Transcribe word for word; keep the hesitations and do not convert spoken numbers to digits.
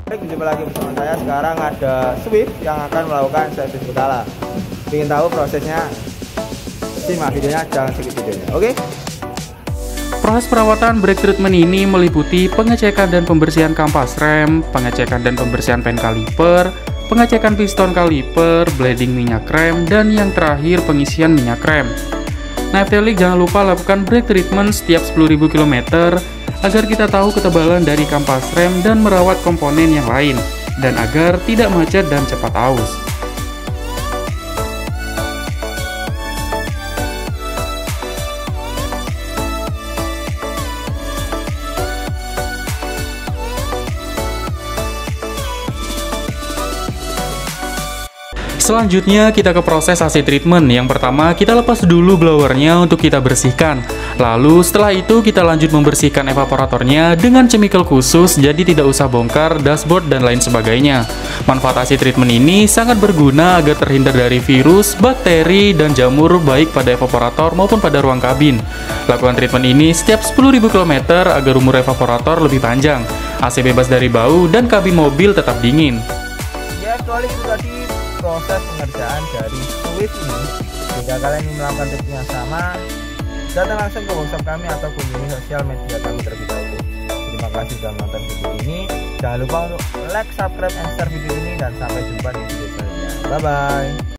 Baik, jumpa lagi bersama saya. Sekarang ada Swift yang akan melakukan servis berkala. Ingin tahu prosesnya? Simak videonya, jangan skip videonya. Oke? Proses perawatan brake treatment ini meliputi pengecekan dan pembersihan kampas rem, pengecekan dan pembersihan pen kaliper, pengecekan piston kaliper, bleeding minyak rem, dan yang terakhir pengisian minyak rem. Nah, Eftelik jangan lupa lakukan brake treatment setiap sepuluh ribu kilometer agar kita tahu ketebalan dari kampas rem dan merawat komponen yang lain, dan agar tidak macet dan cepat aus. Selanjutnya kita ke proses A C treatment. Yang pertama kita lepas dulu blowernya untuk kita bersihkan. Lalu setelah itu kita lanjut membersihkan evaporatornya dengan chemical khusus, jadi tidak usah bongkar dashboard dan lain sebagainya. Manfaat A C treatment ini sangat berguna agar terhindar dari virus, bakteri, dan jamur baik pada evaporator maupun pada ruang kabin. Lakukan treatment ini setiap sepuluh ribu kilometer agar umur evaporator lebih panjang, A C bebas dari bau, dan kabin mobil tetap dingin. Ya, actually itu tadi proses pengerjaan dari Swift ini. Jika kalian ingin melakukan tips yang sama, datang langsung ke workshop kami atau kunjungi sosial media kami terlebih dahulu. Terima kasih sudah menonton video ini. Jangan lupa untuk like, subscribe, and share video ini, dan sampai jumpa di video selanjutnya. Bye bye.